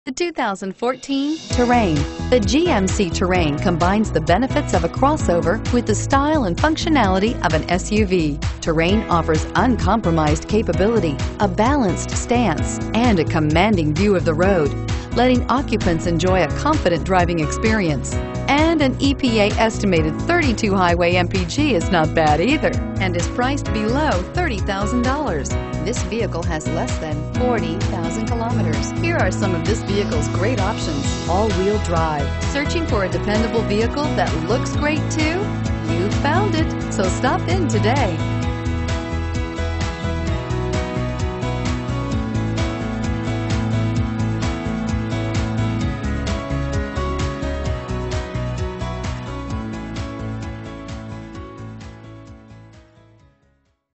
The 2014 Terrain. The GMC Terrain combines the benefits of a crossover with the style and functionality of an SUV. Terrain offers uncompromised capability, a balanced stance, and a commanding view of the road, letting occupants enjoy a confident driving experience. And an EPA estimated 32 highway MPG is not bad either, and is priced below $30,000. This vehicle has less than 40,000 kilometers. Here are some of this vehicle's great options: all-wheel drive. Searching for a dependable vehicle that looks great too? You found it, so stop in today.